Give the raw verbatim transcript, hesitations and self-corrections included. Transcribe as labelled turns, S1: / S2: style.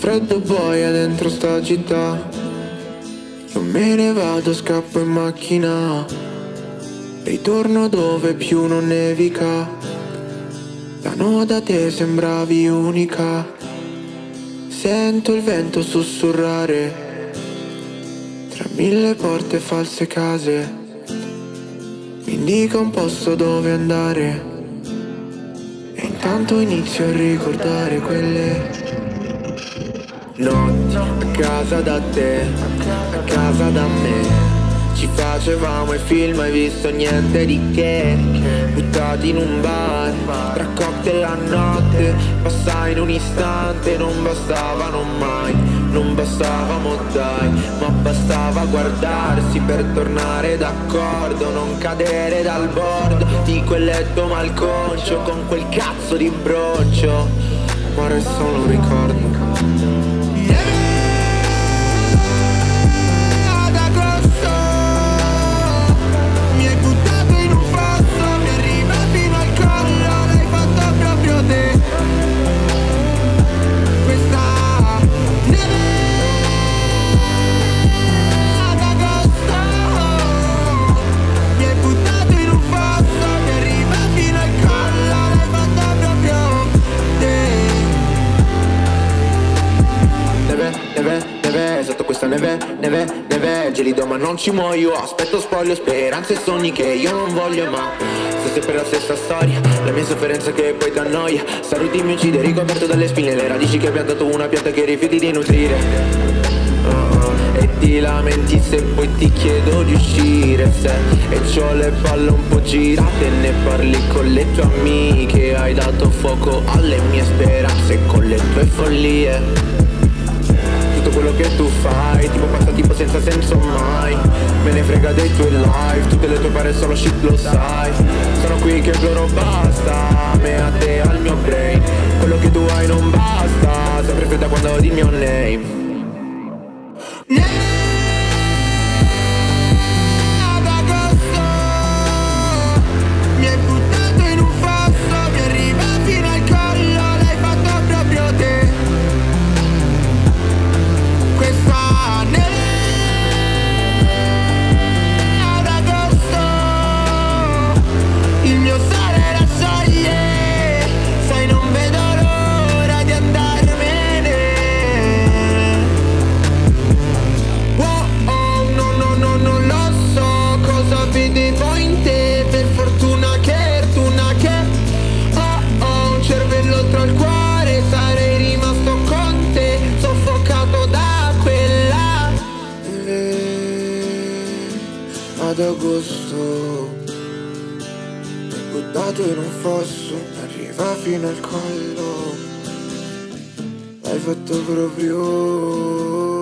S1: freddo boia dentro sta città. Non me ne vado, scappo in macchina, ritorno dove più non nevica. Da no da te sembravi unica. Sento il vento sussurrare tra mille porte e false case. Mi indica un posto dove andare e intanto inizio a ricordare quelle notti a casa da te, a casa da me. Ci facevamo i film, hai visto niente di che. Buttati in un bar, tra cocktail a notte. Passai in un istante, non bastavano mai. Non bastavamo dai, ma bastava guardarsi per tornare d'accordo. Non cadere dal bordo di quel letto malconcio con quel cazzo di broncio. Ma resta solo un ricordo. Esatto, questa neve, neve, neve, gelido ma non ci muoio. Aspetto, spoglio, speranze e sogni che io non voglio. Ma sto sempre la stessa storia, la mia sofferenza che poi t'annoia. Saluti mi uccide, ricoperto dalle spine, le radici che ho piantato una pianta che rifiuti di nutrire. uh -uh. E ti lamenti se poi ti chiedo di uscire, se e c'ho le palle un po' girate. Ne parli con le tue amiche, hai dato fuoco alle mie speranze con le tue follie. Tutto quello che tu fai, tipo passa tipo senza senso mai. Me ne frega dei tuoi live, tutte le tue pare solo shit lo sai. Sono qui che imploro basta, a me, a te, al mio brain. Quello che tu hai non basta, sempre fredda quando odi il mio name. Ad agosto mi hai buttato in un fosso, arriva fino al collo. L'hai fatto proprio